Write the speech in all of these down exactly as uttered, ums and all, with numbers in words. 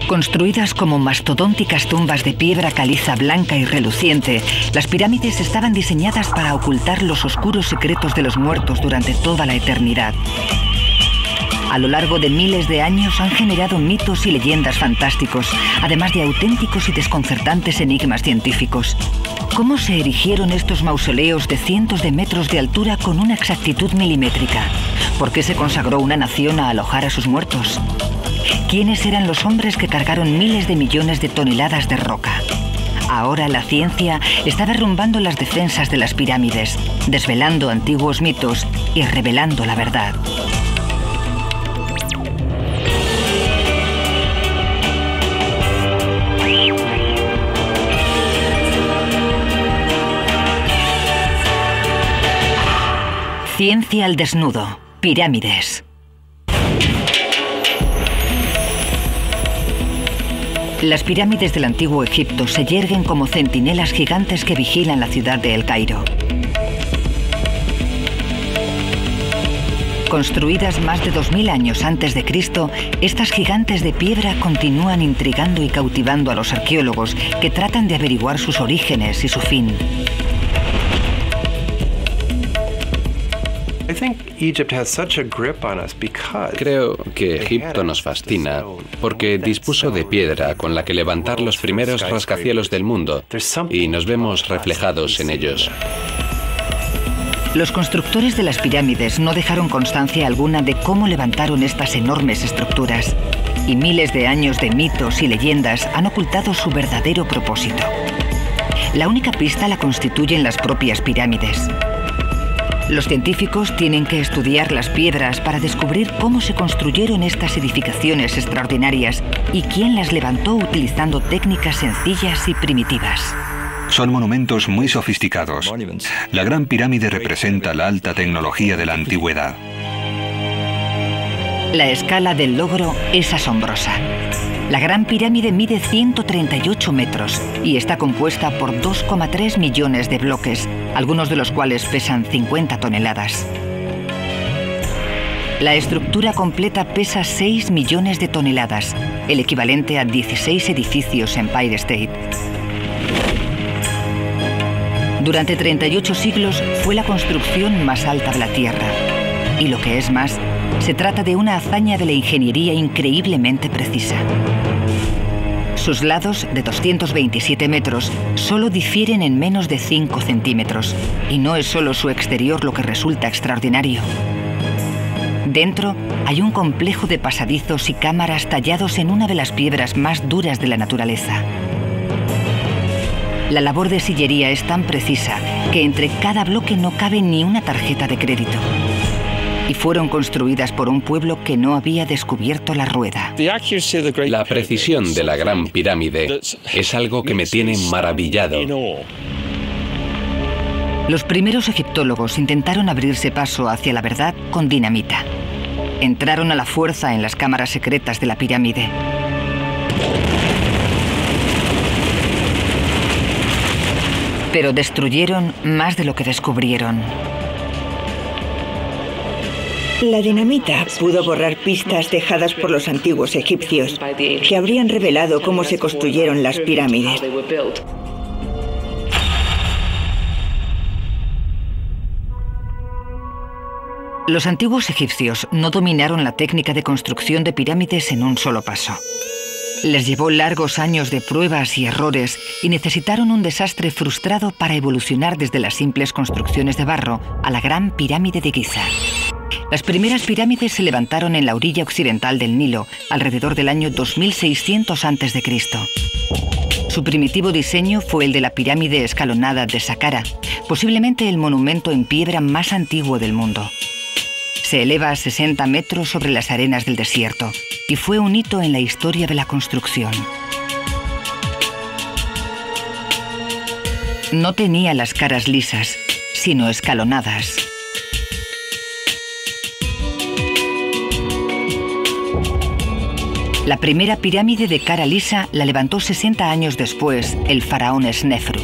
Construidas como mastodónticas tumbas de piedra caliza blanca y reluciente, las pirámides estaban diseñadas para ocultar los oscuros secretos de los muertos durante toda la eternidad. A lo largo de miles de años han generado mitos y leyendas fantásticos, además de auténticos y desconcertantes enigmas científicos. ¿Cómo se erigieron estos mausoleos de cientos de metros de altura con una exactitud milimétrica? ¿Por qué se consagró una nación a alojar a sus muertos? ¿Quiénes eran los hombres que cargaron miles de millones de toneladas de roca? Ahora la ciencia está derrumbando las defensas de las pirámides, desvelando antiguos mitos y revelando la verdad. Ciencia al desnudo. Pirámides. Las pirámides del antiguo Egipto se yerguen como centinelas gigantes que vigilan la ciudad de El Cairo. Construidas más de dos mil años antes de Cristo, estas gigantes de piedra continúan intrigando y cautivando a los arqueólogos que tratan de averiguar sus orígenes y su fin. Creo que Egipto nos fascina porque dispuso de piedra con la que levantar los primeros rascacielos del mundo y nos vemos reflejados en ellos. Los constructores de las pirámides no dejaron constancia alguna de cómo levantaron estas enormes estructuras, y miles de años de mitos y leyendas han ocultado su verdadero propósito. La única pista la constituyen las propias pirámides. Los científicos tienen que estudiar las piedras para descubrir cómo se construyeron estas edificaciones extraordinarias y quién las levantó utilizando técnicas sencillas y primitivas. Son monumentos muy sofisticados. La Gran Pirámide representa la alta tecnología de la antigüedad. La escala del logro es asombrosa. La Gran Pirámide mide ciento treinta y ocho metros y está compuesta por dos coma tres millones de bloques, algunos de los cuales pesan cincuenta toneladas. La estructura completa pesa seis millones de toneladas, el equivalente a dieciséis edificios Empire State. Durante treinta y ocho siglos fue la construcción más alta de la Tierra. Y lo que es más, se trata de una hazaña de la ingeniería increíblemente precisa. Sus lados, de doscientos veintisiete metros, solo difieren en menos de cinco centímetros. Y no es solo su exterior lo que resulta extraordinario. Dentro hay un complejo de pasadizos y cámaras tallados en una de las piedras más duras de la naturaleza. La labor de sillería es tan precisa que entre cada bloque no cabe ni una tarjeta de crédito. Y fueron construidas por un pueblo que no había descubierto la rueda. La precisión de la Gran Pirámide es algo que me tiene maravillado. Los primeros egiptólogos intentaron abrirse paso hacia la verdad con dinamita. Entraron a la fuerza en las cámaras secretas de la pirámide. Pero destruyeron más de lo que descubrieron. La dinamita pudo borrar pistas dejadas por los antiguos egipcios, que habrían revelado cómo se construyeron las pirámides. Los antiguos egipcios no dominaron la técnica de construcción de pirámides en un solo paso. Les llevó largos años de pruebas y errores y necesitaron un desastre frustrado para evolucionar desde las simples construcciones de barro a la Gran Pirámide de Giza. Las primeras pirámides se levantaron en la orilla occidental del Nilo, alrededor del año dos mil seiscientos antes de Cristo. Su primitivo diseño fue el de la pirámide escalonada de Saqqara, posiblemente el monumento en piedra más antiguo del mundo. Se eleva a sesenta metros sobre las arenas del desierto y fue un hito en la historia de la construcción. No tenía las caras lisas, sino escalonadas. La primera pirámide de cara lisa la levantó sesenta años después el faraón Snefru.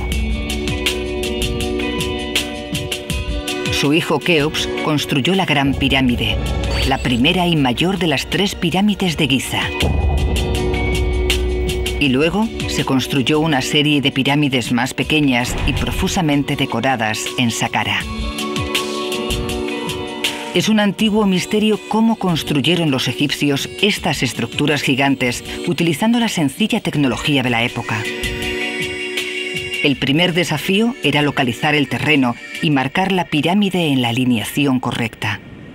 Su hijo Keops construyó la Gran Pirámide, la primera y mayor de las tres pirámides de Giza. Y luego se construyó una serie de pirámides más pequeñas y profusamente decoradas en Saqqara. Es un antiguo misterio cómo construyeron los egipcios estas estructuras gigantes utilizando la sencilla tecnología de la época. El primer desafío era localizar el terreno y marcar la pirámide en la alineación correcta.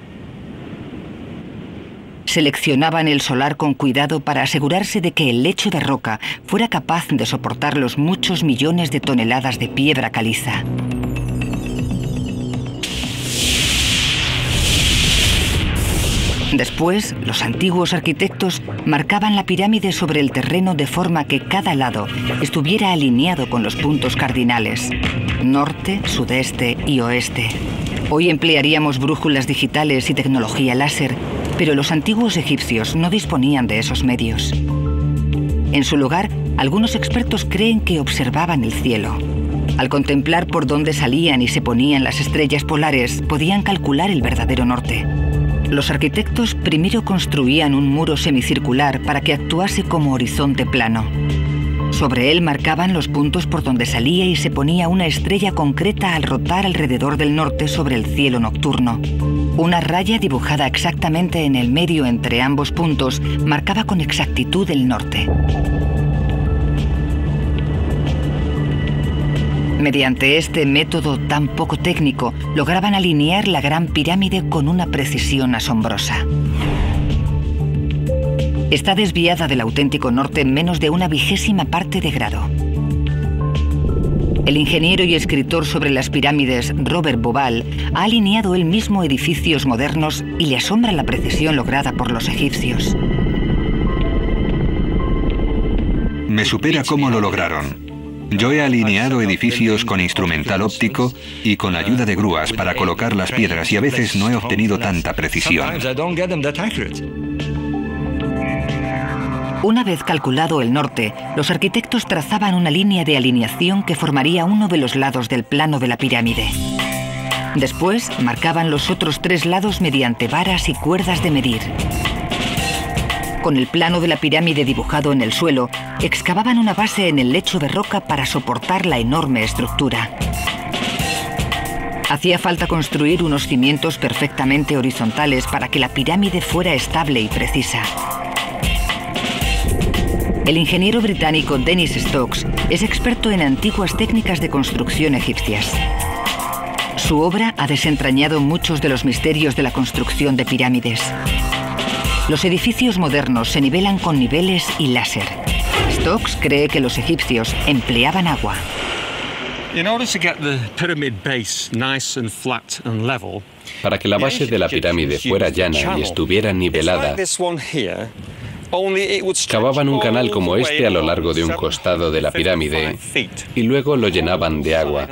Seleccionaban el solar con cuidado para asegurarse de que el lecho de roca fuera capaz de soportar los muchos millones de toneladas de piedra caliza. Después, los antiguos arquitectos marcaban la pirámide sobre el terreno de forma que cada lado estuviera alineado con los puntos cardinales: norte, sudeste y oeste. Hoy emplearíamos brújulas digitales y tecnología láser, pero los antiguos egipcios no disponían de esos medios. En su lugar, algunos expertos creen que observaban el cielo. Al contemplar por dónde salían y se ponían las estrellas polares, podían calcular el verdadero norte. Los arquitectos primero construían un muro semicircular para que actuase como horizonte plano. Sobre él marcaban los puntos por donde salía y se ponía una estrella concreta al rotar alrededor del norte sobre el cielo nocturno. Una raya dibujada exactamente en el medio entre ambos puntos marcaba con exactitud el norte. Mediante este método tan poco técnico, lograban alinear la Gran Pirámide con una precisión asombrosa. Está desviada del auténtico norte en menos de una vigésima parte de grado. El ingeniero y escritor sobre las pirámides, Robert Bauval, ha alineado él mismo edificios modernos y le asombra la precisión lograda por los egipcios. Me supera cómo lo lograron. Yo he alineado edificios con instrumental óptico y con ayuda de grúas para colocar las piedras y a veces no he obtenido tanta precisión. Una vez calculado el norte, los arquitectos trazaban una línea de alineación que formaría uno de los lados del plano de la pirámide. Después, marcaban los otros tres lados mediante varas y cuerdas de medir. Con el plano de la pirámide dibujado en el suelo, excavaban una base en el lecho de roca para soportar la enorme estructura. Hacía falta construir unos cimientos perfectamente horizontales para que la pirámide fuera estable y precisa. El ingeniero británico Dennis Stokes es experto en antiguas técnicas de construcción egipcias. Su obra ha desentrañado muchos de los misterios de la construcción de pirámides. Los edificios modernos se nivelan con niveles y láser. Stokes cree que los egipcios empleaban agua. Para que la base de la pirámide fuera llana y estuviera nivelada, cavaban un canal como este a lo largo de un costado de la pirámide y luego lo llenaban de agua.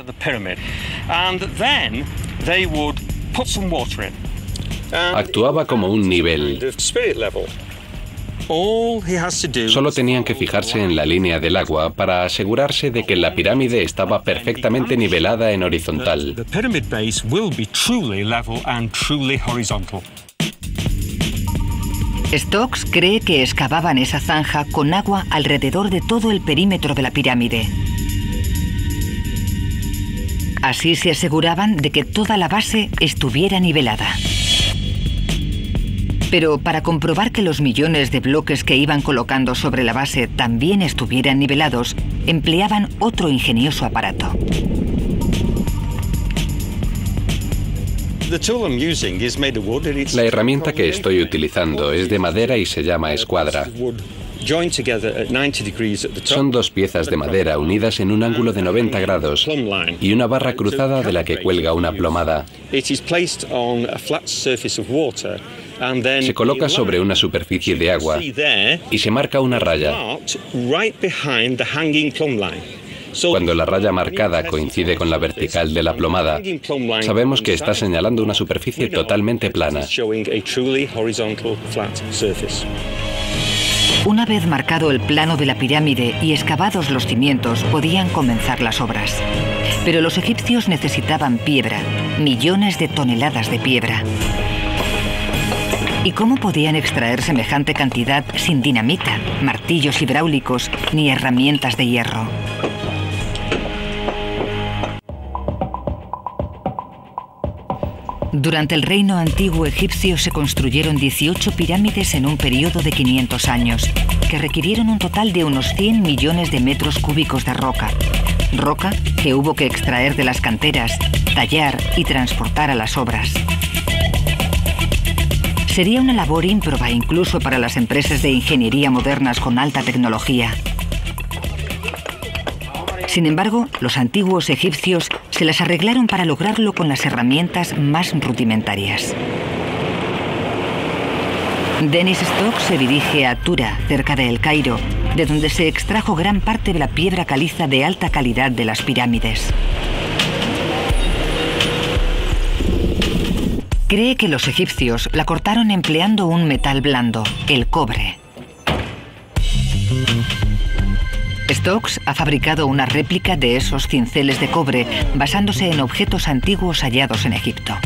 Actuaba como un nivel. Solo tenían que fijarse en la línea del agua para asegurarse de que la pirámide estaba perfectamente nivelada en horizontal. Stokes cree que excavaban esa zanja con agua alrededor de todo el perímetro de la pirámide. Así se aseguraban de que toda la base estuviera nivelada. Pero para comprobar que los millones de bloques que iban colocando sobre la base también estuvieran nivelados, empleaban otro ingenioso aparato. La herramienta que estoy utilizando es de madera y se llama escuadra. Son dos piezas de madera unidas en un ángulo de noventa grados y una barra cruzada de la que cuelga una plomada. Se coloca sobre una superficie de agua y se marca una raya. Cuando la raya marcada coincide con la vertical de la plomada, sabemos que está señalando una superficie totalmente plana. Una vez marcado el plano de la pirámide y excavados los cimientos, podían comenzar las obras. Pero los egipcios necesitaban piedra, millones de toneladas de piedra. ¿Y cómo podían extraer semejante cantidad sin dinamita, martillos hidráulicos ni herramientas de hierro? Durante el reino antiguo egipcio se construyeron dieciocho pirámides en un periodo de quinientos años, que requirieron un total de unos cien millones de metros cúbicos de roca. Roca que hubo que extraer de las canteras, tallar y transportar a las obras. Sería una labor ímproba incluso para las empresas de ingeniería modernas con alta tecnología. Sin embargo, los antiguos egipcios se las arreglaron para lograrlo con las herramientas más rudimentarias. Dennis Stokes se dirige a Tura, cerca de El Cairo, de donde se extrajo gran parte de la piedra caliza de alta calidad de las pirámides. Cree que los egipcios la cortaron empleando un metal blando, el cobre. Stokes ha fabricado una réplica de esos cinceles de cobre basándose en objetos antiguos hallados en Egipto.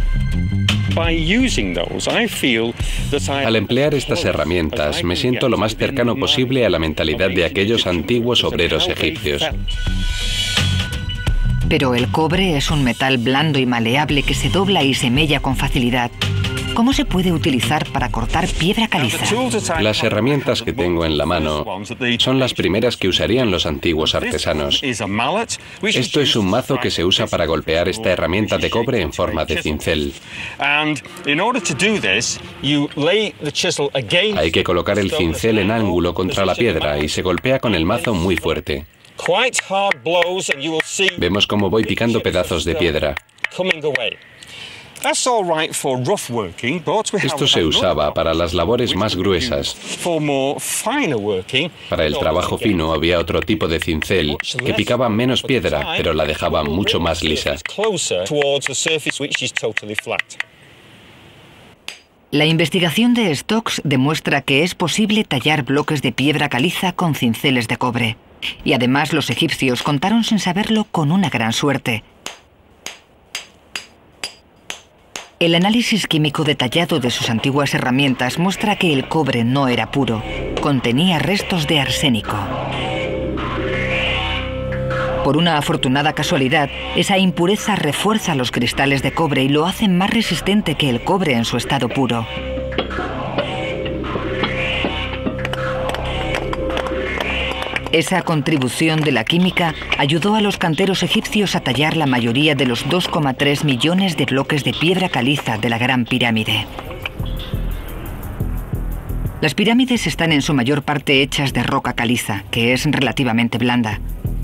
Al emplear estas herramientas, me siento lo más cercano posible a la mentalidad de aquellos antiguos obreros egipcios. Pero el cobre es un metal blando y maleable que se dobla y se mella con facilidad. ¿Cómo se puede utilizar para cortar piedra caliza? Las herramientas que tengo en la mano son las primeras que usarían los antiguos artesanos. Esto es un mazo que se usa para golpear esta herramienta de cobre en forma de cincel. Hay que colocar el cincel en ángulo contra la piedra y se golpea con el mazo muy fuerte. Vemos cómo voy picando pedazos de piedra. Esto se usaba para las labores más gruesas. Para el trabajo fino había otro tipo de cincel que picaba menos piedra, pero la dejaba mucho más lisa. La investigación de Stokes demuestra que es posible tallar bloques de piedra caliza con cinceles de cobre. Y además los egipcios contaron sin saberlo con una gran suerte. El análisis químico detallado de sus antiguas herramientas muestra que el cobre no era puro, contenía restos de arsénico. Por una afortunada casualidad, esa impureza refuerza los cristales de cobre y lo hace más resistente que el cobre en su estado puro. Esa contribución de la química ayudó a los canteros egipcios a tallar la mayoría de los dos coma tres millones de bloques de piedra caliza de la Gran Pirámide. Las pirámides están en su mayor parte hechas de roca caliza, que es relativamente blanda.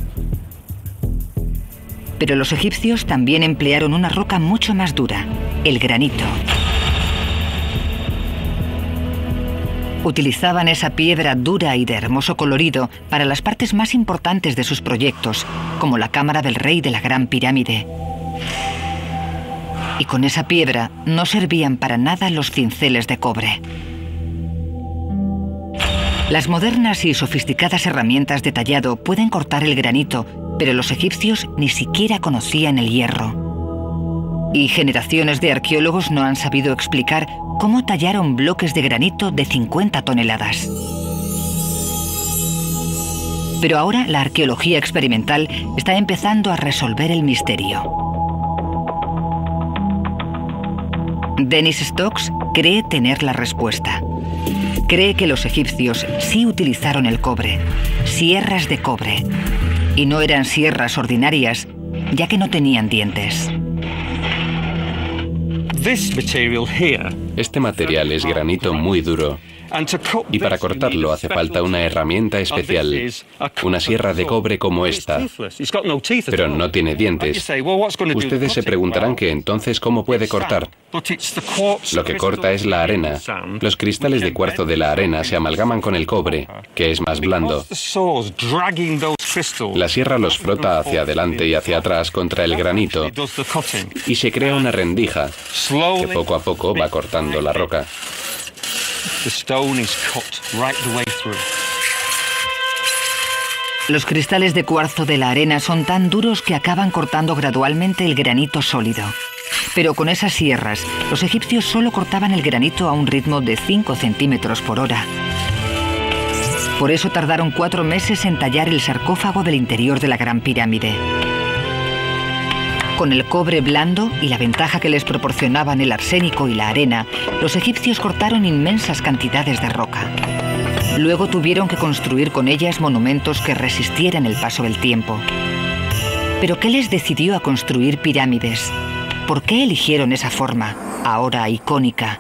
Pero los egipcios también emplearon una roca mucho más dura, el granito. Utilizaban esa piedra dura y de hermoso colorido para las partes más importantes de sus proyectos, como la cámara del rey de la Gran Pirámide. Y con esa piedra no servían para nada los cinceles de cobre. Las modernas y sofisticadas herramientas de tallado pueden cortar el granito, pero los egipcios ni siquiera conocían el hierro. Y generaciones de arqueólogos no han sabido explicar cómo tallaron bloques de granito de cincuenta toneladas. Pero ahora la arqueología experimental está empezando a resolver el misterio. Dennis Stokes cree tener la respuesta. Cree que los egipcios sí utilizaron el cobre, sierras de cobre, y no eran sierras ordinarias, ya que no tenían dientes. Este material es granito muy duro. Y para cortarlo hace falta una herramienta especial, una sierra de cobre como esta, pero no tiene dientes. Ustedes se preguntarán que entonces ¿cómo puede cortar? Lo que corta es la arena. Los cristales de cuarzo de la arena se amalgaman con el cobre, que es más blando. La sierra los frota hacia adelante y hacia atrás contra el granito y se crea una rendija que poco a poco va cortando la roca. Los cristales de cuarzo de la arena son tan duros que acaban cortando gradualmente el granito sólido. Pero con esas sierras, los egipcios solo cortaban el granito a un ritmo de cinco centímetros por hora. Por eso tardaron cuatro meses en tallar el sarcófago del interior de la Gran Pirámide. Con el cobre blando y la ventaja que les proporcionaban el arsénico y la arena, los egipcios cortaron inmensas cantidades de roca. Luego tuvieron que construir con ellas monumentos que resistieran el paso del tiempo. ¿Pero qué les decidió a construir pirámides? ¿Por qué eligieron esa forma, ahora icónica?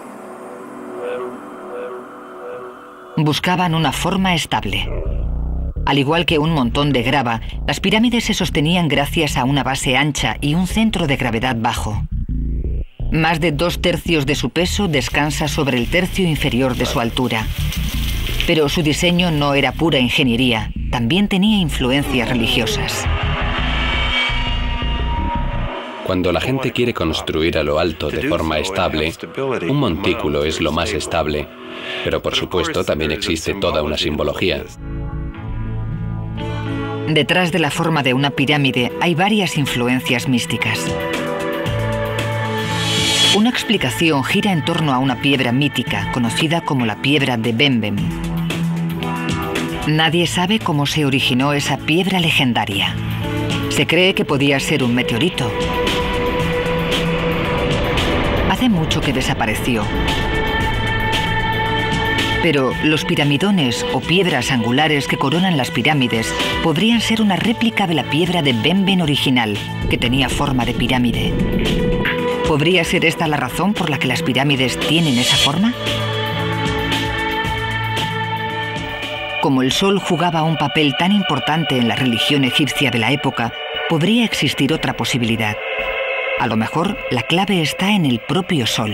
Buscaban una forma estable. Al igual que un montón de grava, las pirámides se sostenían gracias a una base ancha y un centro de gravedad bajo. Más de dos tercios de su peso descansa sobre el tercio inferior de su altura. Pero su diseño no era pura ingeniería, también tenía influencias religiosas. Cuando la gente quiere construir a lo alto de forma estable, un montículo es lo más estable, pero por supuesto también existe toda una simbología. Detrás de la forma de una pirámide hay varias influencias místicas. Una explicación gira en torno a una piedra mítica, conocida como la piedra de Bemben. Nadie sabe cómo se originó esa piedra legendaria. Se cree que podía ser un meteorito. Hace mucho que desapareció. Pero los piramidones o piedras angulares que coronan las pirámides podrían ser una réplica de la piedra de Bemben original, que tenía forma de pirámide. ¿Podría ser esta la razón por la que las pirámides tienen esa forma? Como el sol jugaba un papel tan importante en la religión egipcia de la época, podría existir otra posibilidad. A lo mejor la clave está en el propio sol.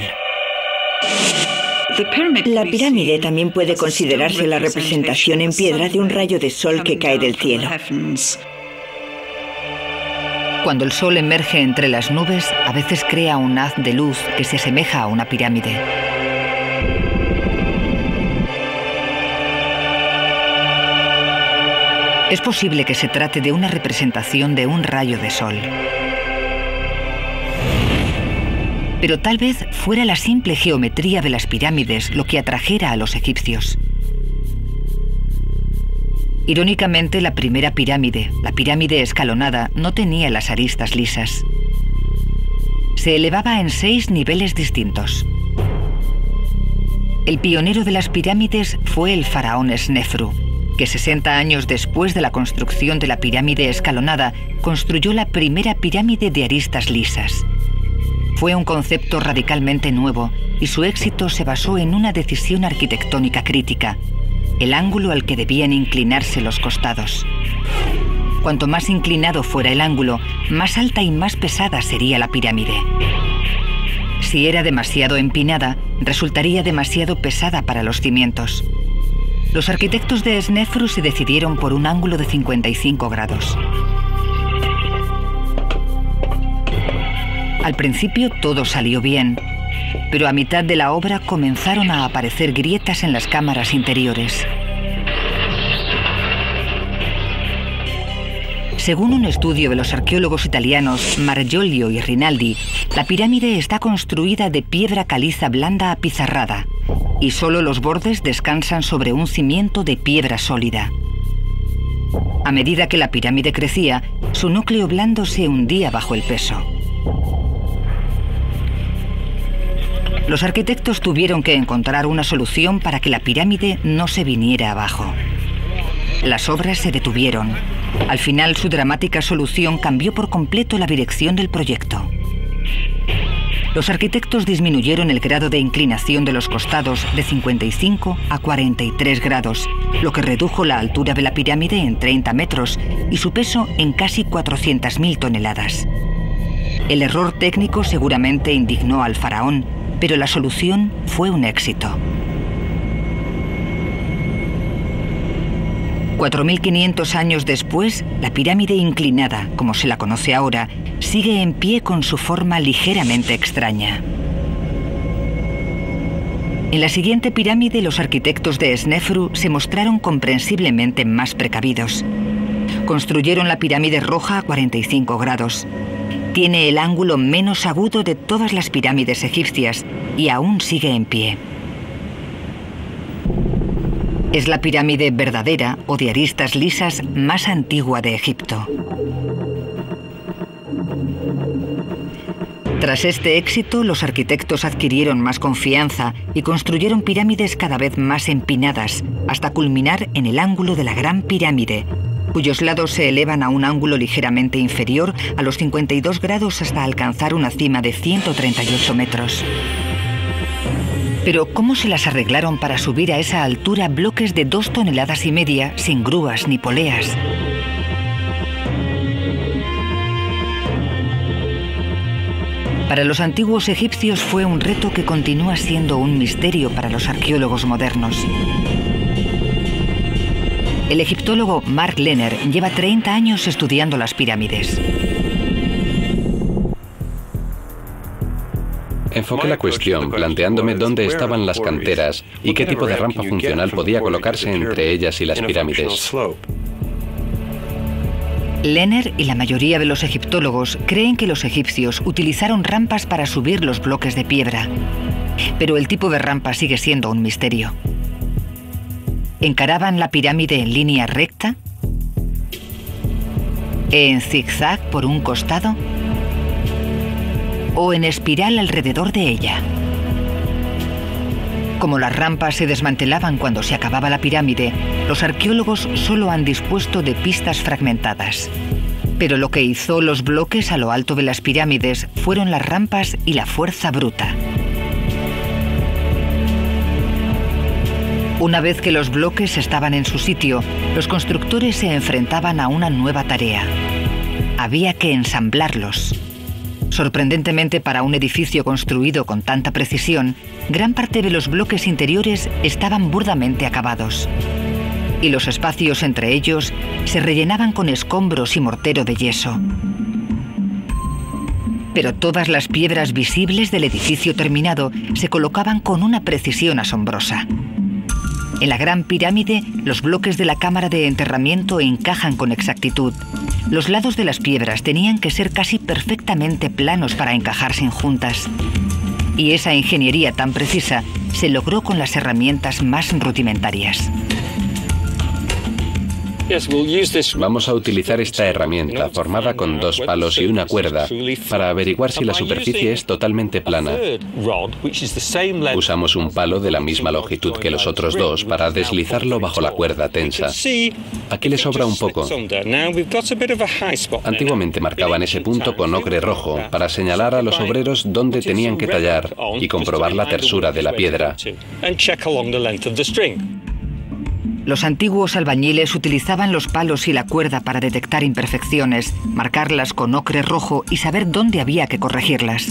La pirámide también puede considerarse la representación en piedra de un rayo de sol que cae del cielo. Cuando el sol emerge entre las nubes, a veces crea un haz de luz que se asemeja a una pirámide. Es posible que se trate de una representación de un rayo de sol. Pero tal vez fuera la simple geometría de las pirámides lo que atrajera a los egipcios. Irónicamente, la primera pirámide, la pirámide escalonada, no tenía las aristas lisas. Se elevaba en seis niveles distintos. El pionero de las pirámides fue el faraón Snefru, que sesenta años después de la construcción de la pirámide escalonada, construyó la primera pirámide de aristas lisas. Fue un concepto radicalmente nuevo y su éxito se basó en una decisión arquitectónica crítica: el ángulo al que debían inclinarse los costados. Cuanto más inclinado fuera el ángulo, más alta y más pesada sería la pirámide. Si era demasiado empinada, resultaría demasiado pesada para los cimientos. Los arquitectos de Snefru se decidieron por un ángulo de cincuenta y cinco grados. Al principio todo salió bien, pero a mitad de la obra comenzaron a aparecer grietas en las cámaras interiores. Según un estudio de los arqueólogos italianos Margioglio y Rinaldi, la pirámide está construida de piedra caliza blanda apizarrada y solo los bordes descansan sobre un cimiento de piedra sólida. A medida que la pirámide crecía, su núcleo blando se hundía bajo el peso. Los arquitectos tuvieron que encontrar una solución para que la pirámide no se viniera abajo. Las obras se detuvieron. Al final, su dramática solución cambió por completo la dirección del proyecto. Los arquitectos disminuyeron el grado de inclinación de los costados de cincuenta y cinco a cuarenta y tres grados, lo que redujo la altura de la pirámide en treinta metros y su peso en casi cuatrocientas mil toneladas. El error técnico seguramente indignó al faraón, pero la solución fue un éxito. cuatro mil quinientos años después, la pirámide inclinada, como se la conoce ahora, sigue en pie con su forma ligeramente extraña. En la siguiente pirámide, los arquitectos de Snefru se mostraron comprensiblemente más precavidos. Construyeron la pirámide roja a cuarenta y cinco grados. Tiene el ángulo menos agudo de todas las pirámides egipcias y aún sigue en pie. Es la pirámide verdadera o de aristas lisas más antigua de Egipto. Tras este éxito, los arquitectos adquirieron más confianza y construyeron pirámides cada vez más empinadas, hasta culminar en el ángulo de la Gran Pirámide, cuyos lados se elevan a un ángulo ligeramente inferior a los cincuenta y dos grados hasta alcanzar una cima de ciento treinta y ocho metros. Pero ¿cómo se las arreglaron para subir a esa altura bloques de dos toneladas y media sin grúas ni poleas? Para los antiguos egipcios fue un reto que continúa siendo un misterio para los arqueólogos modernos. El egiptólogo Mark Lehner lleva treinta años estudiando las pirámides. Enfoqué la cuestión planteándome dónde estaban las canteras y qué tipo de rampa funcional podía colocarse entre ellas y las pirámides. Lehner y la mayoría de los egiptólogos creen que los egipcios utilizaron rampas para subir los bloques de piedra, pero el tipo de rampa sigue siendo un misterio. ¿Encaraban la pirámide en línea recta? ¿En zigzag por un costado? ¿O en espiral alrededor de ella? Como las rampas se desmantelaban cuando se acababa la pirámide, los arqueólogos solo han dispuesto de pistas fragmentadas. Pero lo que hizo los bloques a lo alto de las pirámides fueron las rampas y la fuerza bruta. Una vez que los bloques estaban en su sitio, los constructores se enfrentaban a una nueva tarea. Había que ensamblarlos. Sorprendentemente para un edificio construido con tanta precisión, gran parte de los bloques interiores estaban burdamente acabados. Y los espacios entre ellos se rellenaban con escombros y mortero de yeso. Pero todas las piedras visibles del edificio terminado se colocaban con una precisión asombrosa. En la Gran Pirámide, los bloques de la cámara de enterramiento encajan con exactitud. Los lados de las piedras tenían que ser casi perfectamente planos para encajar sin juntas. Y esa ingeniería tan precisa se logró con las herramientas más rudimentarias. Vamos a utilizar esta herramienta formada con dos palos y una cuerda para averiguar si la superficie es totalmente plana. Usamos un palo de la misma longitud que los otros dos para deslizarlo bajo la cuerda tensa. Aquí le sobra un poco. Antiguamente marcaban ese punto con ocre rojo para señalar a los obreros dónde tenían que tallar y comprobar la tersura de la piedra. Los antiguos albañiles utilizaban los palos y la cuerda para detectar imperfecciones, marcarlas con ocre rojo y saber dónde había que corregirlas.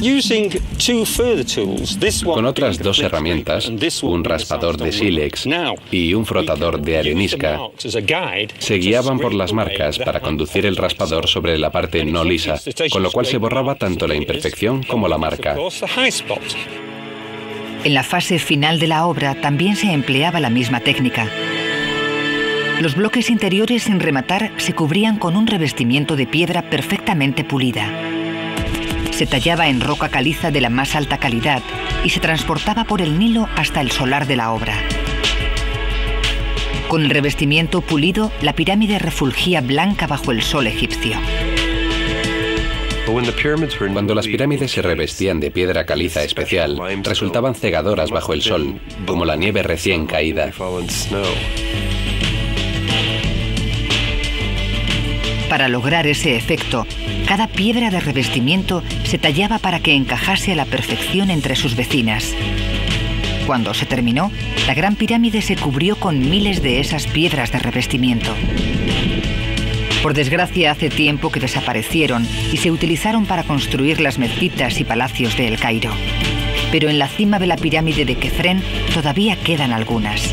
Con otras dos herramientas, un raspador de sílex y un frotador de arenisca, se guiaban por las marcas para conducir el raspador sobre la parte no lisa, con lo cual se borraba tanto la imperfección como la marca. En la fase final de la obra también se empleaba la misma técnica. Los bloques interiores sin rematar se cubrían con un revestimiento de piedra perfectamente pulida. Se tallaba en roca caliza de la más alta calidad y se transportaba por el Nilo hasta el solar de la obra. Con el revestimiento pulido, la pirámide refulgía blanca bajo el sol egipcio. Cuando las pirámides se revestían de piedra caliza especial, resultaban cegadoras bajo el sol, como la nieve recién caída. Para lograr ese efecto, cada piedra de revestimiento se tallaba para que encajase a la perfección entre sus vecinas. Cuando se terminó, la Gran Pirámide se cubrió con miles de esas piedras de revestimiento. Por desgracia, hace tiempo que desaparecieron y se utilizaron para construir las mezquitas y palacios de El Cairo. Pero en la cima de la pirámide de Kefren todavía quedan algunas.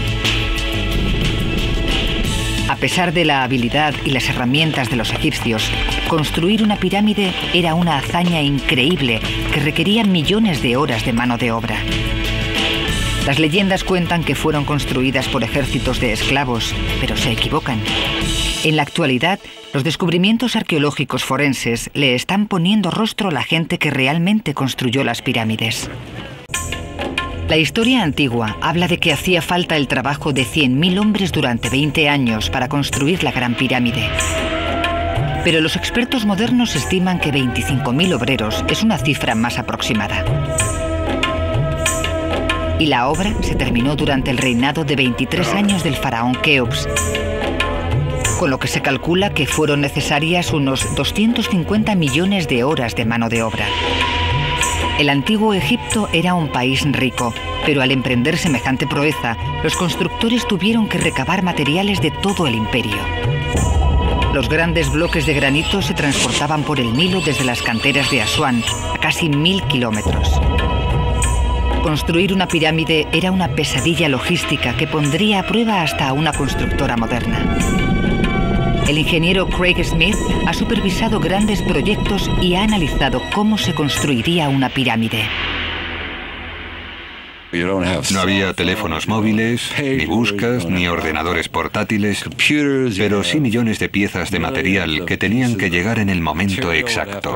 A pesar de la habilidad y las herramientas de los egipcios, construir una pirámide era una hazaña increíble que requería millones de horas de mano de obra. Las leyendas cuentan que fueron construidas por ejércitos de esclavos, pero se equivocan. En la actualidad, los descubrimientos arqueológicos forenses le están poniendo rostro a la gente que realmente construyó las pirámides. La historia antigua habla de que hacía falta el trabajo de cien mil hombres durante veinte años para construir la Gran Pirámide. Pero los expertos modernos estiman que veinticinco mil obreros es una cifra más aproximada. Y la obra se terminó durante el reinado de veintitrés años del faraón Keops, con lo que se calcula que fueron necesarias unos doscientos cincuenta millones de horas de mano de obra. El antiguo Egipto era un país rico, pero al emprender semejante proeza, los constructores tuvieron que recabar materiales de todo el imperio. Los grandes bloques de granito se transportaban por el Nilo desde las canteras de Asuán, a casi mil kilómetros. Construir una pirámide era una pesadilla logística que pondría a prueba hasta a una constructora moderna. El ingeniero Craig Smith ha supervisado grandes proyectos y ha analizado cómo se construiría una pirámide. No había teléfonos móviles, ni buscas, ni ordenadores portátiles, pero sí millones de piezas de material que tenían que llegar en el momento exacto.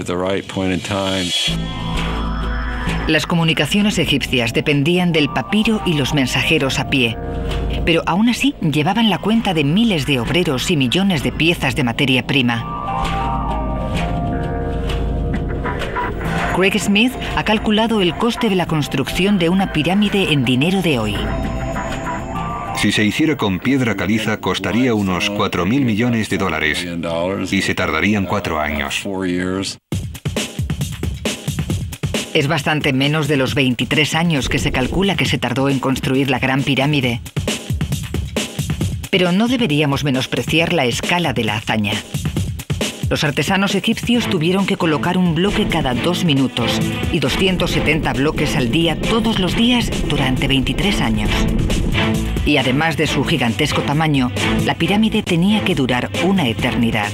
Las comunicaciones egipcias dependían del papiro y los mensajeros a pie, pero aún así llevaban la cuenta de miles de obreros y millones de piezas de materia prima. Craig Smith ha calculado el coste de la construcción de una pirámide en dinero de hoy. Si se hiciera con piedra caliza, costaría unos cuatro mil millones de dólares y se tardarían cuatro años. Es bastante menos de los veintitrés años que se calcula que se tardó en construir la Gran Pirámide. Pero no deberíamos menospreciar la escala de la hazaña. Los artesanos egipcios tuvieron que colocar un bloque cada dos minutos y doscientos setenta bloques al día todos los días durante veintitrés años. Y además de su gigantesco tamaño, la pirámide tenía que durar una eternidad.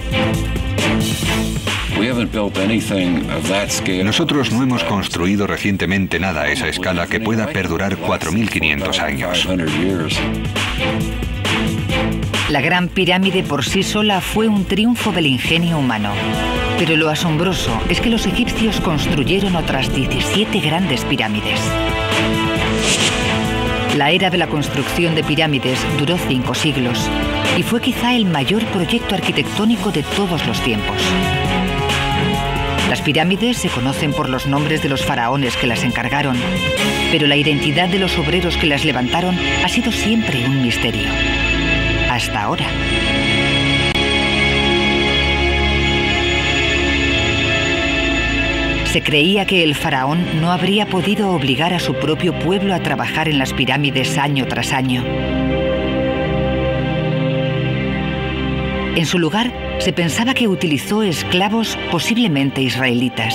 Nosotros no hemos construido recientemente nada a esa escala que pueda perdurar cuatro mil quinientos años. La Gran Pirámide por sí sola fue un triunfo del ingenio humano. Pero lo asombroso es que los egipcios construyeron otras diecisiete grandes pirámides. La era de la construcción de pirámides duró cinco siglos y fue quizá el mayor proyecto arquitectónico de todos los tiempos. Las pirámides se conocen por los nombres de los faraones que las encargaron, pero la identidad de los obreros que las levantaron ha sido siempre un misterio. Hasta ahora. Se creía que el faraón no habría podido obligar a su propio pueblo a trabajar en las pirámides año tras año. En su lugar, se pensaba que utilizó esclavos posiblemente israelitas.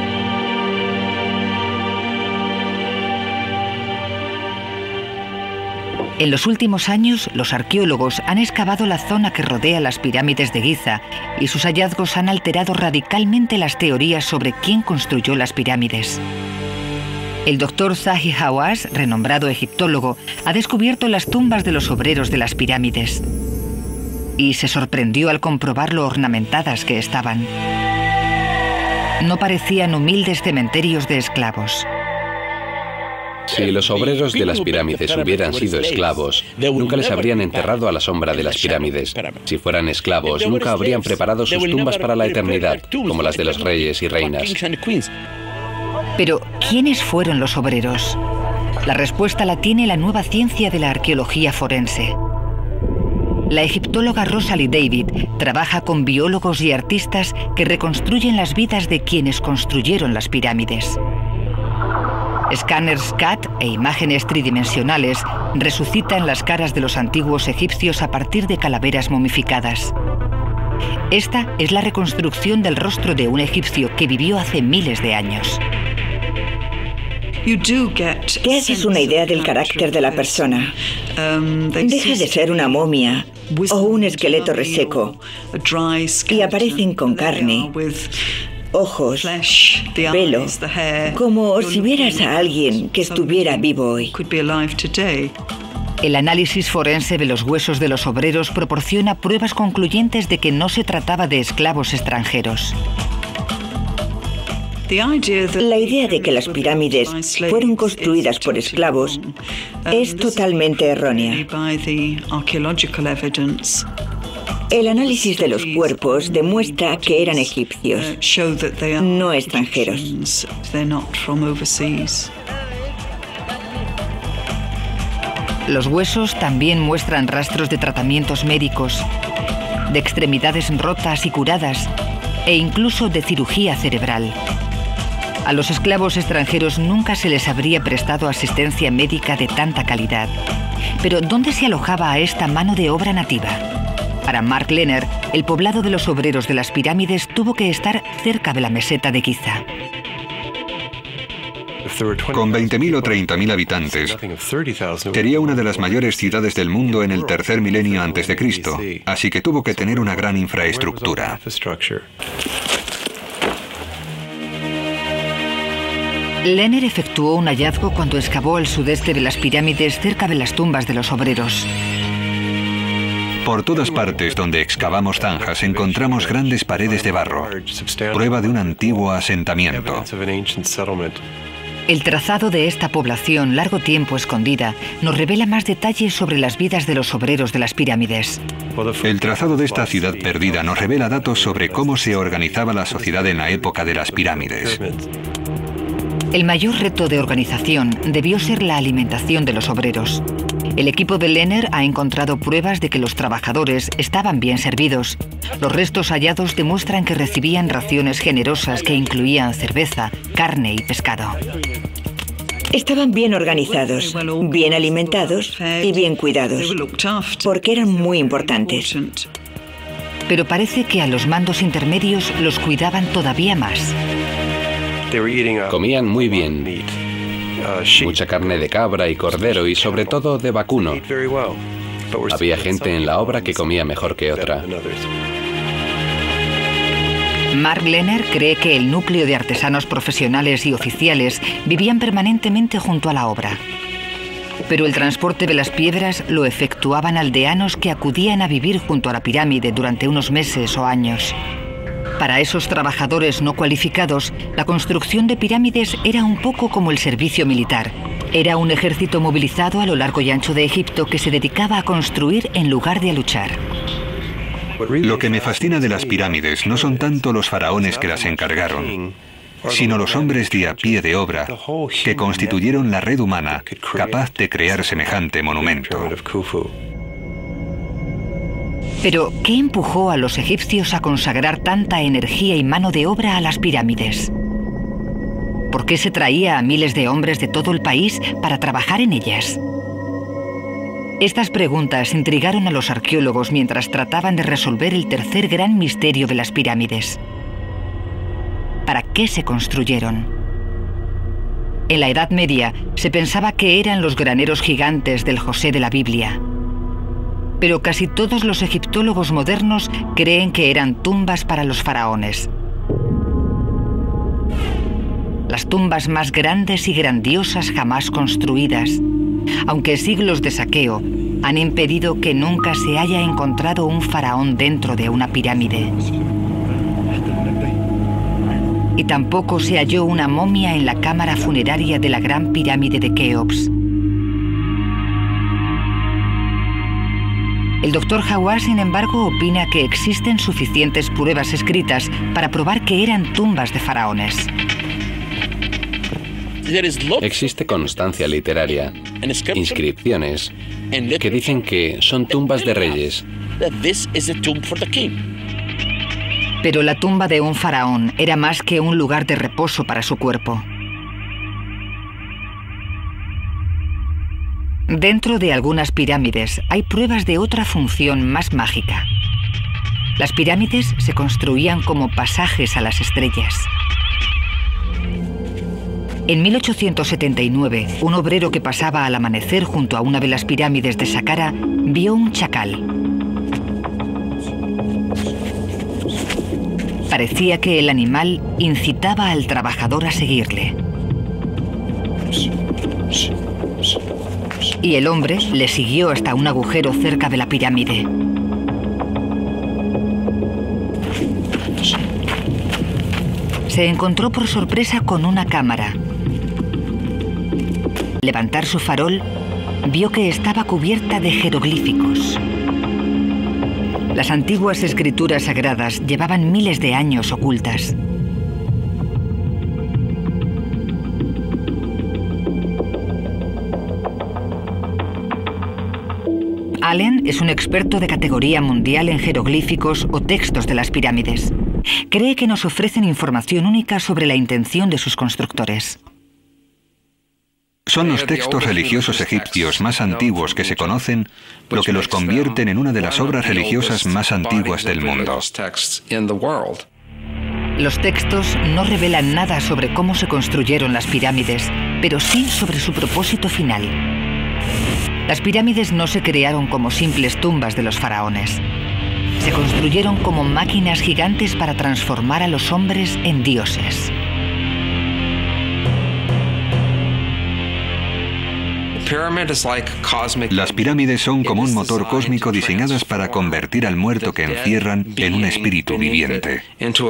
En los últimos años, los arqueólogos han excavado la zona que rodea las pirámides de Giza y sus hallazgos han alterado radicalmente las teorías sobre quién construyó las pirámides. El doctor Zahi Hawass, renombrado egiptólogo, ha descubierto las tumbas de los obreros de las pirámides y se sorprendió al comprobar lo ornamentadas que estaban. No parecían humildes cementerios de esclavos. Si los obreros de las pirámides hubieran sido esclavos, nunca les habrían enterrado a la sombra de las pirámides. Si fueran esclavos, nunca habrían preparado sus tumbas para la eternidad, como las de los reyes y reinas. Pero, ¿quiénes fueron los obreros? La respuesta la tiene la nueva ciencia de la arqueología forense. La egiptóloga Rosalie David trabaja con biólogos y artistas que reconstruyen las vidas de quienes construyeron las pirámides. Escáneres C A T e imágenes tridimensionales resucitan las caras de los antiguos egipcios a partir de calaveras momificadas. Esta es la reconstrucción del rostro de un egipcio que vivió hace miles de años. Te haces una idea del carácter de la persona. Deja de ser una momia o un esqueleto reseco y aparecen con carne, ojos, pelo, como si vieras a alguien que estuviera vivo hoy. El análisis forense de los huesos de los obreros proporciona pruebas concluyentes de que no se trataba de esclavos extranjeros. La idea de que las pirámides fueron construidas por esclavos es totalmente errónea. El análisis de los cuerpos demuestra que eran egipcios, no extranjeros. Los huesos también muestran rastros de tratamientos médicos, de extremidades rotas y curadas, e incluso de cirugía cerebral. A los esclavos extranjeros nunca se les habría prestado asistencia médica de tanta calidad. Pero ¿dónde se alojaba a esta mano de obra nativa? Para Mark Lehner, el poblado de los obreros de las pirámides tuvo que estar cerca de la meseta de Giza. Con veinte mil o treinta mil habitantes, sería una de las mayores ciudades del mundo en el tercer milenio antes de Cristo, así que tuvo que tener una gran infraestructura. Lehner efectuó un hallazgo cuando excavó al sudeste de las pirámides cerca de las tumbas de los obreros. Por todas partes donde excavamos zanjas encontramos grandes paredes de barro, prueba de un antiguo asentamiento. El trazado de esta población, largo tiempo escondida, nos revela más detalles sobre las vidas de los obreros de las pirámides. El trazado de esta ciudad perdida nos revela datos sobre cómo se organizaba la sociedad en la época de las pirámides. El mayor reto de organización debió ser la alimentación de los obreros. El equipo de Lehner ha encontrado pruebas de que los trabajadores estaban bien servidos. Los restos hallados demuestran que recibían raciones generosas que incluían cerveza, carne y pescado. Estaban bien organizados, bien alimentados y bien cuidados, porque eran muy importantes. Pero parece que a los mandos intermedios los cuidaban todavía más. Comían muy bien, mucha carne de cabra y cordero y sobre todo de vacuno. Había gente en la obra que comía mejor que otra. Mark Lehner cree que el núcleo de artesanos profesionales y oficiales vivían permanentemente junto a la obra. Pero el transporte de las piedras lo efectuaban aldeanos que acudían a vivir junto a la pirámide durante unos meses o años. Para esos trabajadores no cualificados, la construcción de pirámides era un poco como el servicio militar. Era un ejército movilizado a lo largo y ancho de Egipto que se dedicaba a construir en lugar de a luchar. Lo que me fascina de las pirámides no son tanto los faraones que las encargaron, sino los hombres de a pie de obra que constituyeron la red humana capaz de crear semejante monumento. Pero, ¿qué empujó a los egipcios a consagrar tanta energía y mano de obra a las pirámides? ¿Por qué se traía a miles de hombres de todo el país para trabajar en ellas? Estas preguntas intrigaron a los arqueólogos mientras trataban de resolver el tercer gran misterio de las pirámides. ¿Para qué se construyeron? En la Edad Media se pensaba que eran los graneros gigantes del José de la Biblia. Pero casi todos los egiptólogos modernos creen que eran tumbas para los faraones. Las tumbas más grandes y grandiosas jamás construidas, aunque siglos de saqueo han impedido que nunca se haya encontrado un faraón dentro de una pirámide. Y tampoco se halló una momia en la cámara funeraria de la gran pirámide de Keops. El doctor Hawass, sin embargo, opina que existen suficientes pruebas escritas para probar que eran tumbas de faraones. Existe constancia literaria, inscripciones, que dicen que son tumbas de reyes. Pero la tumba de un faraón era más que un lugar de reposo para su cuerpo. Dentro de algunas pirámides hay pruebas de otra función más mágica. Las pirámides se construían como pasajes a las estrellas. En mil ochocientos setenta y nueve, un obrero que pasaba al amanecer junto a una de las pirámides de Saqqara vio un chacal. Parecía que el animal incitaba al trabajador a seguirle. Y el hombre le siguió hasta un agujero cerca de la pirámide. Se encontró por sorpresa con una cámara. Al levantar su farol, vio que estaba cubierta de jeroglíficos. Las antiguas escrituras sagradas llevaban miles de años ocultas. Allen es un experto de categoría mundial en jeroglíficos o textos de las pirámides. Cree que nos ofrecen información única sobre la intención de sus constructores. Son los textos religiosos egipcios más antiguos que se conocen lo que los convierten en una de las obras religiosas más antiguas del mundo. Los textos no revelan nada sobre cómo se construyeron las pirámides, pero sí sobre su propósito final. Las pirámides no se crearon como simples tumbas de los faraones. Se construyeron como máquinas gigantes para transformar a los hombres en dioses. Las pirámides son como un motor cósmico diseñadas para convertir al muerto que encierran en un espíritu viviente.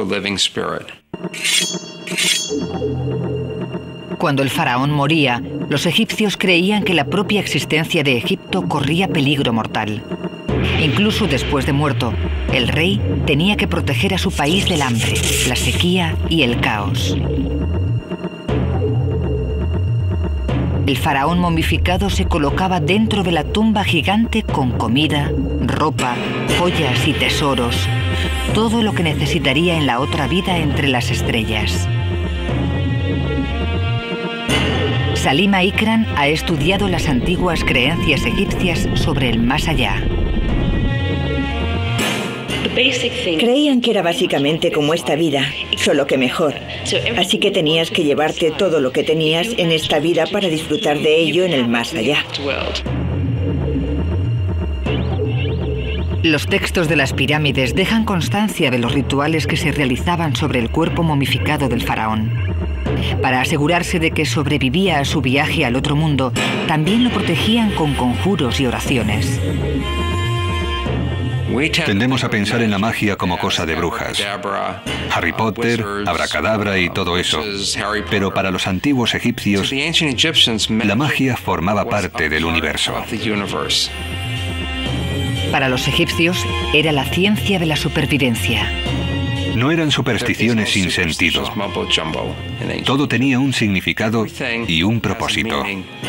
Cuando el faraón moría, los egipcios creían que la propia existencia de Egipto corría peligro mortal. Incluso después de muerto, el rey tenía que proteger a su país del hambre, la sequía y el caos. El faraón momificado se colocaba dentro de la tumba gigante con comida, ropa, joyas y tesoros, todo lo que necesitaría en la otra vida entre las estrellas. Salima Ikram ha estudiado las antiguas creencias egipcias sobre el más allá. Creían que era básicamente como esta vida, solo que mejor. Así que tenías que llevarte todo lo que tenías en esta vida para disfrutar de ello en el más allá. Los textos de las pirámides dejan constancia de los rituales que se realizaban sobre el cuerpo momificado del faraón. Para asegurarse de que sobrevivía a su viaje al otro mundo, también lo protegían con conjuros y oraciones. Tendemos a pensar en la magia como cosa de brujas. Harry Potter, Abracadabra y todo eso. Pero para los antiguos egipcios, la magia formaba parte del universo. Para los egipcios, era la ciencia de la supervivencia. No eran supersticiones sin sentido. Todo tenía un significado y un propósito.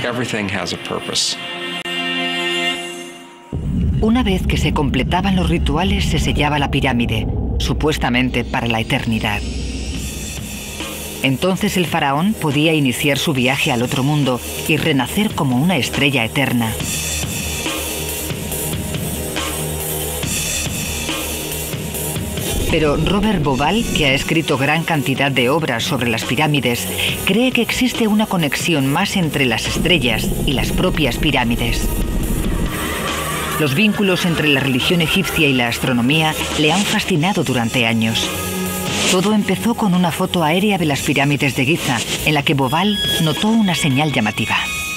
Una vez que se completaban los rituales, se sellaba la pirámide, supuestamente para la eternidad. Entonces el faraón podía iniciar su viaje al otro mundo y renacer como una estrella eterna. Pero Robert Bauval, que ha escrito gran cantidad de obras sobre las pirámides, cree que existe una conexión más entre las estrellas y las propias pirámides. Los vínculos entre la religión egipcia y la astronomía le han fascinado durante años. Todo empezó con una foto aérea de las pirámides de Giza, en la que Bauval notó una señal llamativa.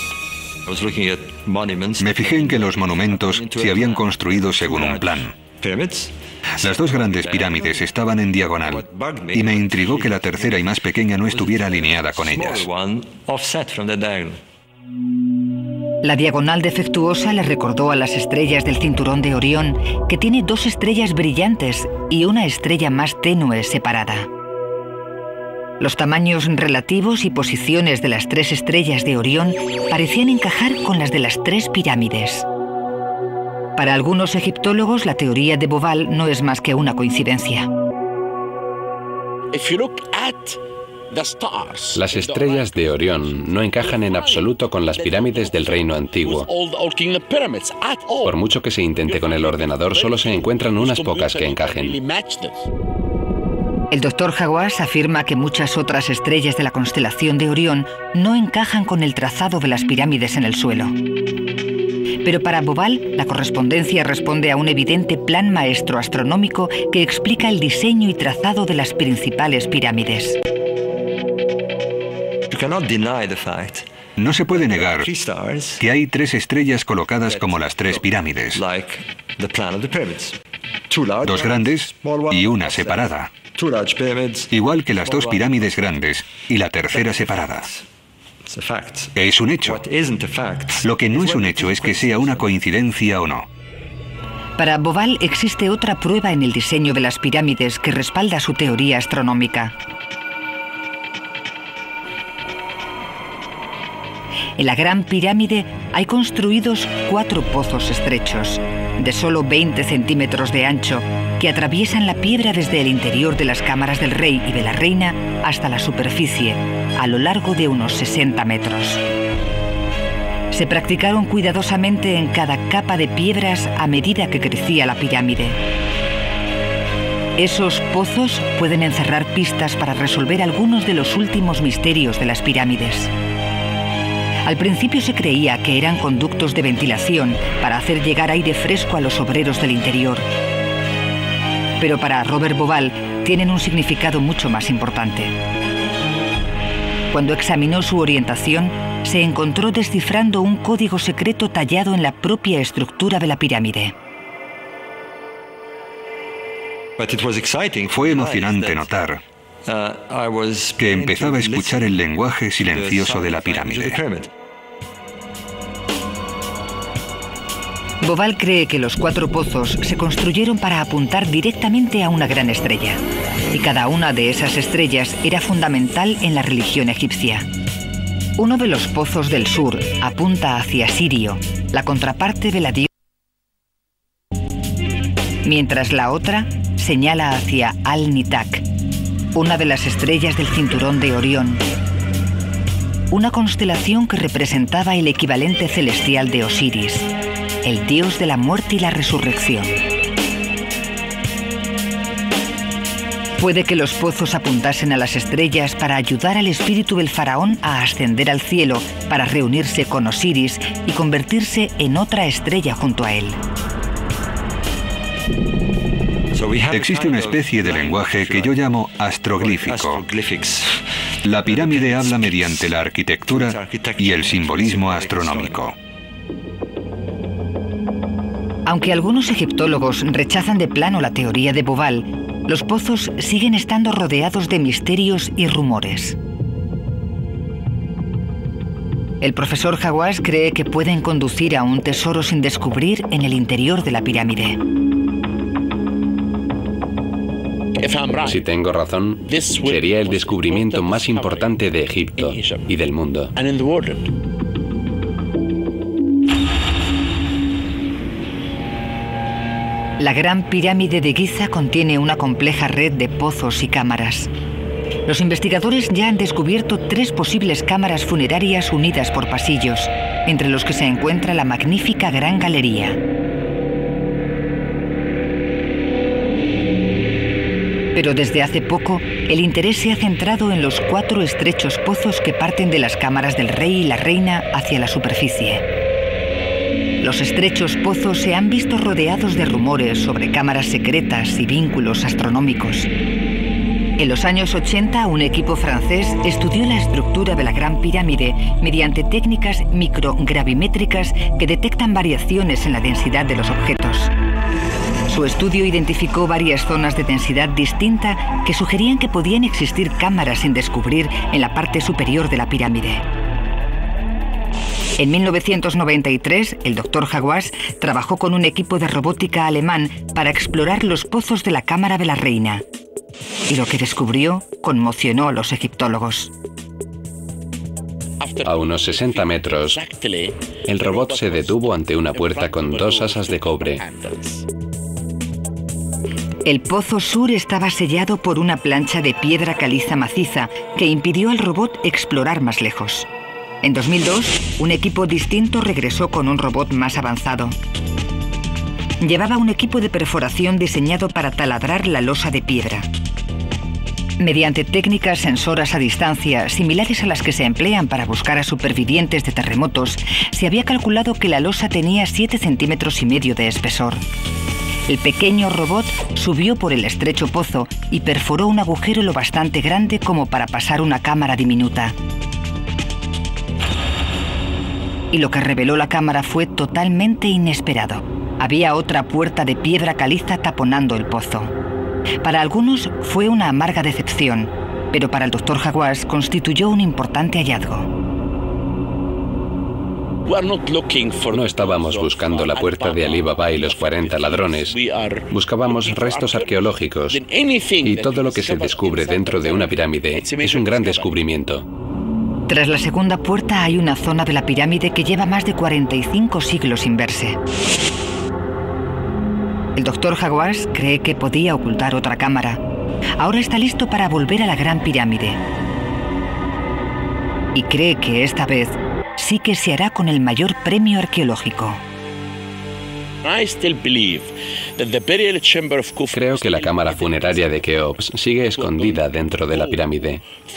Me fijé en que los monumentos se habían construido según un plan. Las dos grandes pirámides estaban en diagonal, y me intrigó que la tercera y más pequeña no estuviera alineada con ellas. La diagonal defectuosa le recordó a las estrellas del cinturón de Orión, que tiene dos estrellas brillantes y una estrella más tenue separada. Los tamaños relativos y posiciones de las tres estrellas de Orión parecían encajar con las de las tres pirámides. Para algunos egiptólogos, la teoría de Bauval no es más que una coincidencia. Las estrellas de Orión no encajan en absoluto con las pirámides del reino antiguo. Por mucho que se intente con el ordenador, solo se encuentran unas pocas que encajen. El doctor Hawass afirma que muchas otras estrellas de la constelación de Orión no encajan con el trazado de las pirámides en el suelo. Pero para Boval, la correspondencia responde a un evidente plan maestro astronómico que explica el diseño y trazado de las principales pirámides. No se puede negar que hay tres estrellas colocadas como las tres pirámides. Dos grandes y una separada. Igual que las dos pirámides grandes y la tercera separada. Es un hecho. Lo que no es un hecho es que sea una coincidencia o no. Para Boval existe otra prueba en el diseño de las pirámides que respalda su teoría astronómica. En la Gran Pirámide hay construidos cuatro pozos estrechos, de solo veinte centímetros de ancho, que atraviesan la piedra desde el interior de las cámaras del rey y de la reina hasta la superficie, a lo largo de unos sesenta metros. Se practicaron cuidadosamente en cada capa de piedras a medida que crecía la pirámide. Esos pozos pueden encerrar pistas para resolver algunos de los últimos misterios de las pirámides. Al principio se creía que eran conductos de ventilación para hacer llegar aire fresco a los obreros del interior. Pero para Robert Boval tienen un significado mucho más importante. Cuando examinó su orientación, se encontró descifrando un código secreto tallado en la propia estructura de la pirámide. Fue emocionante notar que empezaba a escuchar el lenguaje silencioso de la pirámide. Boval cree que los cuatro pozos se construyeron para apuntar directamente a una gran estrella, y cada una de esas estrellas era fundamental en la religión egipcia. Uno de los pozos del sur apunta hacia Sirio, la contraparte de la diosa, mientras la otra señala hacia Al-Nitak, una de las estrellas del cinturón de Orión, una constelación que representaba el equivalente celestial de Osiris, el dios de la muerte y la resurrección. Puede que los pozos apuntasen a las estrellas para ayudar al espíritu del faraón a ascender al cielo para reunirse con Osiris y convertirse en otra estrella junto a él. Existe una especie de lenguaje que yo llamo astroglífico. La pirámide habla mediante la arquitectura y el simbolismo astronómico. Aunque algunos egiptólogos rechazan de plano la teoría de Boval, los pozos siguen estando rodeados de misterios y rumores. El profesor Hawass cree que pueden conducir a un tesoro sin descubrir en el interior de la pirámide. Si tengo razón, sería el descubrimiento más importante de Egipto y del mundo. La Gran Pirámide de Giza contiene una compleja red de pozos y cámaras. Los investigadores ya han descubierto tres posibles cámaras funerarias unidas por pasillos, entre los que se encuentra la magnífica Gran Galería. Pero desde hace poco, el interés se ha centrado en los cuatro estrechos pozos que parten de las cámaras del rey y la reina hacia la superficie. Los estrechos pozos se han visto rodeados de rumores sobre cámaras secretas y vínculos astronómicos. En los años ochenta, un equipo francés estudió la estructura de la Gran Pirámide mediante técnicas microgravimétricas que detectan variaciones en la densidad de los objetos. Su estudio identificó varias zonas de densidad distinta que sugerían que podían existir cámaras sin descubrir en la parte superior de la pirámide. En mil novecientos noventa y tres, el doctor Hawass trabajó con un equipo de robótica alemán para explorar los pozos de la cámara de la reina. Y lo que descubrió conmocionó a los egiptólogos. A unos sesenta metros, el robot se detuvo ante una puerta con dos asas de cobre. El pozo sur estaba sellado por una plancha de piedra caliza maciza que impidió al robot explorar más lejos. En dos mil dos, un equipo distinto regresó con un robot más avanzado. Llevaba un equipo de perforación diseñado para taladrar la losa de piedra. Mediante técnicas sensoras a distancia, similares a las que se emplean para buscar a supervivientes de terremotos, se había calculado que la losa tenía siete centímetros y medio de espesor. El pequeño robot subió por el estrecho pozo y perforó un agujero lo bastante grande como para pasar una cámara diminuta. Y lo que reveló la cámara fue totalmente inesperado. Había otra puerta de piedra caliza taponando el pozo. Para algunos fue una amarga decepción, pero para el doctor Hawass constituyó un importante hallazgo. No estábamos buscando la puerta de Ali Baba y los cuarenta ladrones. Buscábamos restos arqueológicos. Y todo lo que se descubre dentro de una pirámide es un gran descubrimiento. Tras la segunda puerta hay una zona de la pirámide que lleva más de cuarenta y cinco siglos sin verse. El doctor Hawass cree que podía ocultar otra cámara. Ahora está listo para volver a la Gran Pirámide. Y cree que esta vez sí que se hará con el mayor premio arqueológico. Creo que la cámara funeraria de Keops sigue escondida dentro de la pirámide.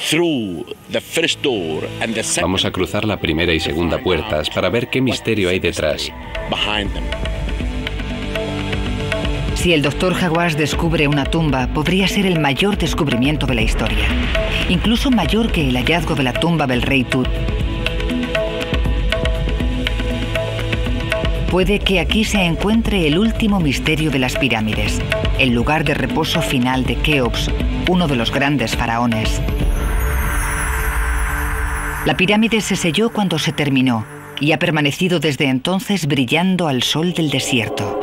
Vamos a cruzar la primera y segunda puertas para ver qué misterio hay detrás. Si el doctor Hawass descubre una tumba, podría ser el mayor descubrimiento de la historia. Incluso mayor que el hallazgo de la tumba del rey Tut. Puede que aquí se encuentre el último misterio de las pirámides, el lugar de reposo final de Keops, uno de los grandes faraones. La pirámide se selló cuando se terminó y ha permanecido desde entonces brillando al sol del desierto.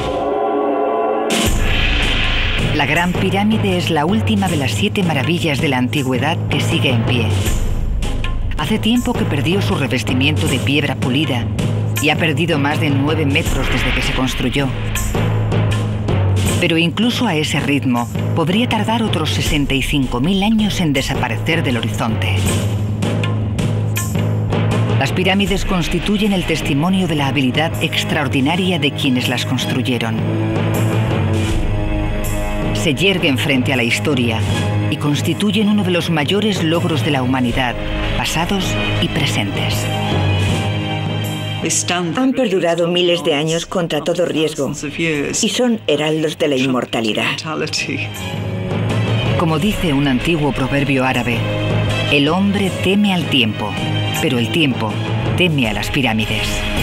La Gran Pirámide es la última de las siete maravillas de la antigüedad que sigue en pie. Hace tiempo que perdió su revestimiento de piedra pulida y ha perdido más de nueve metros desde que se construyó. Pero incluso a ese ritmo, podría tardar otros sesenta y cinco mil años en desaparecer del horizonte. Las pirámides constituyen el testimonio de la habilidad extraordinaria de quienes las construyeron. Se yerguen frente a la historia y constituyen uno de los mayores logros de la humanidad, pasados y presentes. Han perdurado miles de años contra todo riesgo y son heraldos de la inmortalidad. Como dice un antiguo proverbio árabe, el hombre teme al tiempo, pero el tiempo teme a las pirámides.